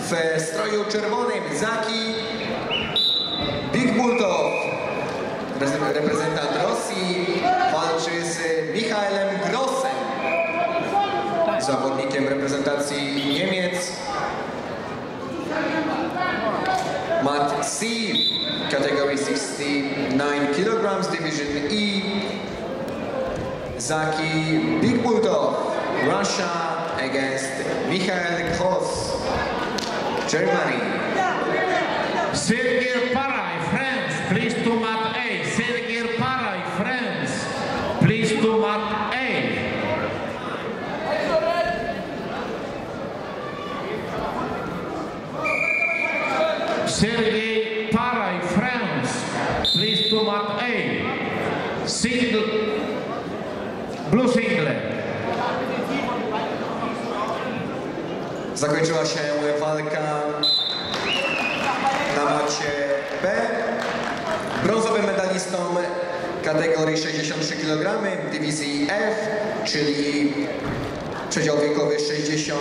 W stroju czerwonym Zaki Bigbutow, reprezentant Rosji, walczy z Michaelem Grossem, zawodnikiem reprezentacji Niemiec. Matt C, category 69 kg, division E. Zaki Bigbutow, Russia against Michael Gross, Germany. Sergei Paraj, France, please to mat A. Sergei Paraj, France, please to mat A. Sergei Paraj, France, please to mat A. Single, blue singlet. Zakończyła się walka na macie B. Brązowym medalistą kategorii 63 kg, dywizji F, czyli przedział wiekowy 61-65,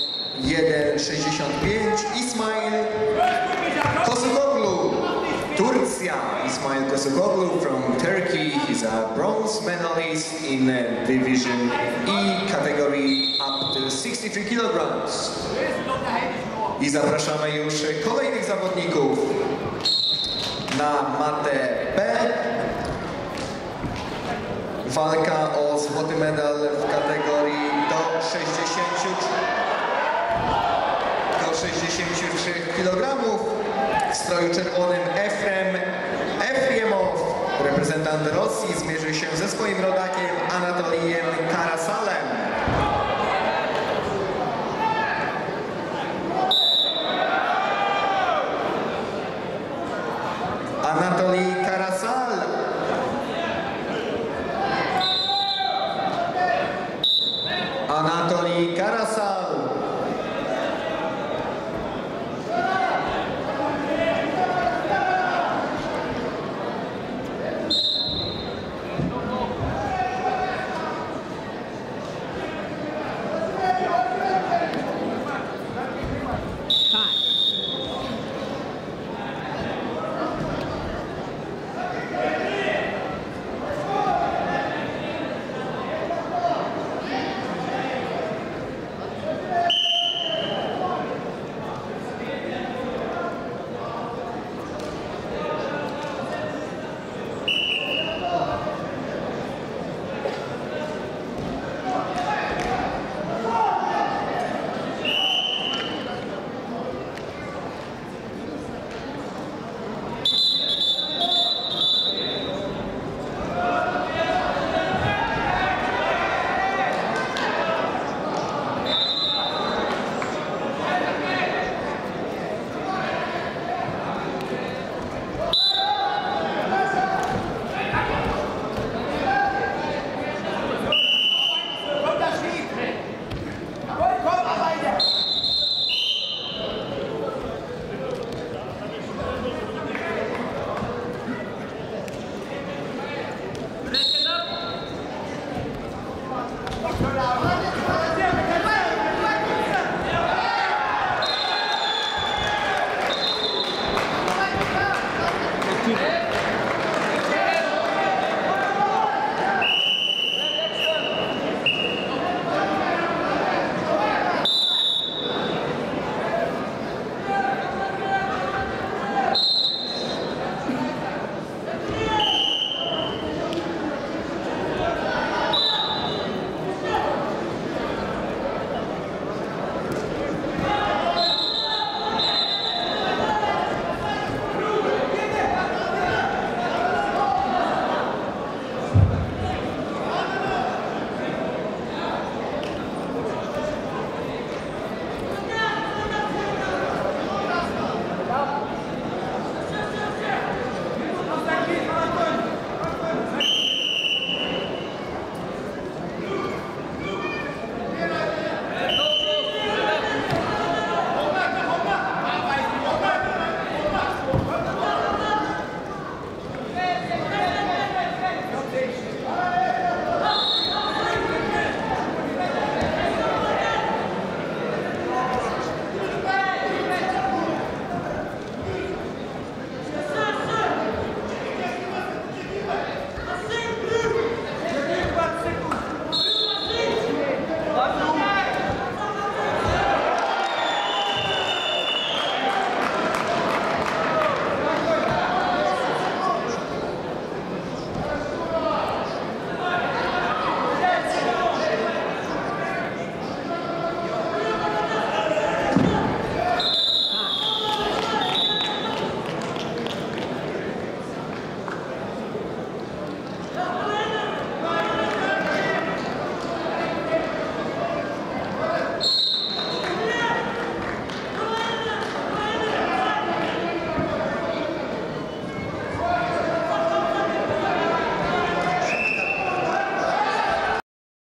Ismail Kosukoglu, Turcja. Ismail Kosukoglu from Turkey. He's a bronze medalist in division E category up to 63 kg. I zapraszamy już kolejnych zawodników na matę B. Walka o złoty medal w kategorii do 63 kg. W stroju czerwonym Efremow, reprezentant Rosji, zmierzy się ze swoim rodakiem Anatolijem Karasowem.